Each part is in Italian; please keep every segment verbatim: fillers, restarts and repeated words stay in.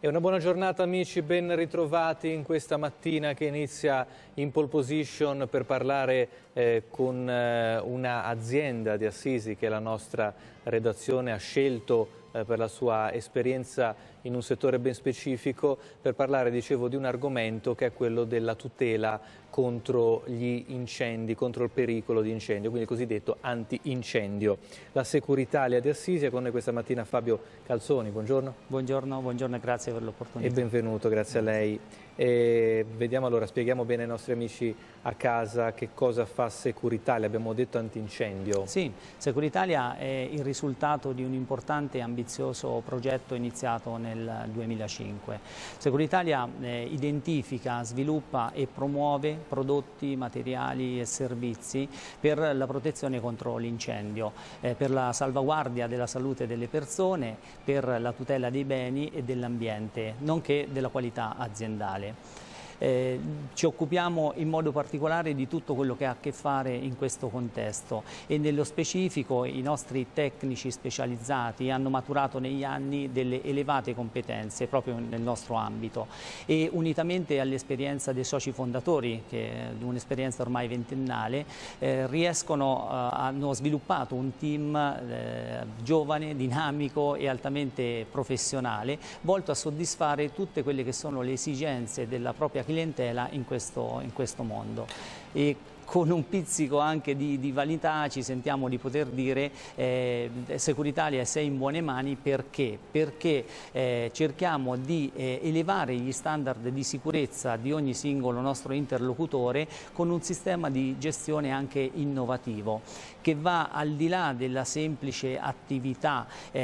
Una buona giornata amici, ben ritrovati in questa mattina che inizia in pole position per parlare eh, con eh, un'azienda di Assisi che la nostra redazione ha scelto eh, per la sua esperienza in un settore ben specifico, per parlare, dicevo, di un argomento che è quello della tutela contro gli incendi, contro il pericolo di incendio, quindi il cosiddetto anti-incendio. La Securitalia di Assisi è con noi questa mattina Fabio Calzoni, buongiorno. Buongiorno, buongiorno e grazie per l'opportunità. E benvenuto, grazie a lei. E vediamo allora, spieghiamo bene ai nostri amici a casa che cosa fa Securitalia, abbiamo detto antincendio. Sì, Securitalia è il risultato di un importante e ambizioso progetto iniziato nel duemilacinque. Securitalia eh, identifica, sviluppa e promuove prodotti, materiali e servizi per la protezione contro l'incendio, eh, per la salvaguardia della salute delle persone, per la tutela dei beni e dell'ambiente, nonché della qualità aziendale. Eh, ci occupiamo in modo particolare di tutto quello che ha a che fare in questo contesto e nello specifico i nostri tecnici specializzati hanno maturato negli anni delle elevate competenze proprio nel nostro ambito e unitamente all'esperienza dei soci fondatori, che è un'esperienza ormai ventennale, eh, riescono, eh, hanno sviluppato un team eh, giovane, dinamico e altamente professionale volto a soddisfare tutte quelle che sono le esigenze della propria clientela in questo, in questo mondo. E con un pizzico anche di, di vanità ci sentiamo di poter dire eh, Securitalia sei in buone mani. Perché? Perché eh, cerchiamo di eh, elevare gli standard di sicurezza di ogni singolo nostro interlocutore con un sistema di gestione anche innovativo che va al di là della semplice attività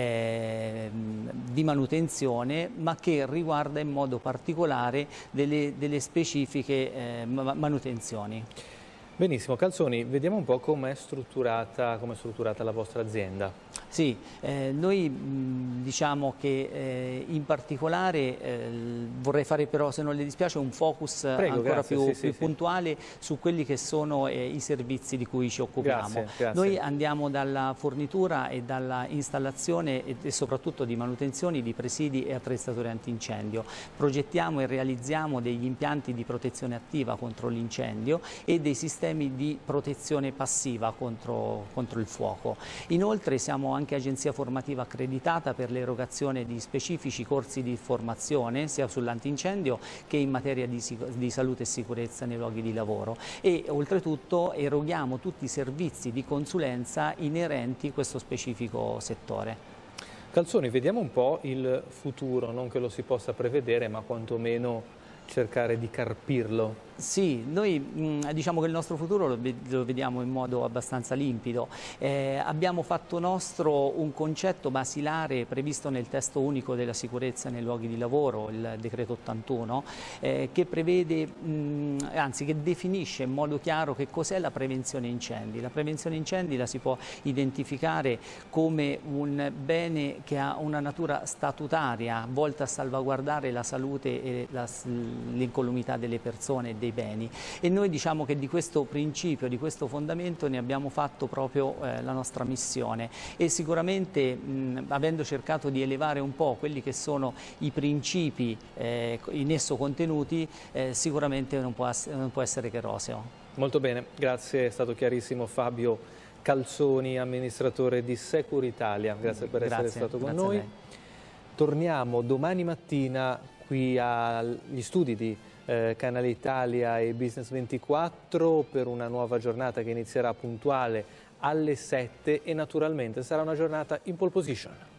eh, di manutenzione, ma che riguarda in modo particolare delle, delle specifiche eh, manutenzioni. Benissimo, Calzoni, vediamo un po' com'è strutturata, com'è strutturata la vostra azienda. Sì, eh, noi mh, diciamo che eh, in particolare eh, vorrei fare però, se non le dispiace, un focus Prego, ancora grazie, più, sì, più sì, puntuale sì. su quelli che sono eh, i servizi di cui ci occupiamo. Grazie, grazie. Noi andiamo dalla fornitura e dalla installazione e, e soprattutto di manutenzioni di presidi e attrezzature antincendio. Progettiamo e realizziamo degli impianti di protezione attiva contro l'incendio e dei sistemi di protezione passiva contro, contro il fuoco. Inoltre siamo anche agenzia formativa accreditata per l'erogazione di specifici corsi di formazione sia sull'antincendio che in materia di, di salute e sicurezza nei luoghi di lavoro e oltretutto eroghiamo tutti i servizi di consulenza inerenti a questo specifico settore. Calzoni, vediamo un po' il futuro, non che lo si possa prevedere, ma quantomeno cercare di carpirlo. Sì, noi mh, diciamo che il nostro futuro lo, lo vediamo in modo abbastanza limpido. Eh, abbiamo fatto nostro un concetto basilare previsto nel testo unico della sicurezza nei luoghi di lavoro, il decreto ottantuno, eh, che prevede, mh, anzi che definisce in modo chiaro che cos'è la prevenzione incendi. La prevenzione incendi la si può identificare come un bene che ha una natura statutaria volta a salvaguardare la salute e l'incolumità delle persone e dei beni, e noi diciamo che di questo principio, di questo fondamento ne abbiamo fatto proprio eh, la nostra missione e sicuramente mh, avendo cercato di elevare un po' quelli che sono i principi eh, in esso contenuti, eh, sicuramente non può, non può essere che roseo. Molto bene, grazie, è stato chiarissimo Fabio Calzoni, amministratore di Securitalia, grazie per grazie, essere stato con grazie noi. Torniamo domani mattina qui agli studi di eh, Canale Italia e Business ventiquattro per una nuova giornata che inizierà puntuale alle sette e naturalmente sarà una giornata in pole position.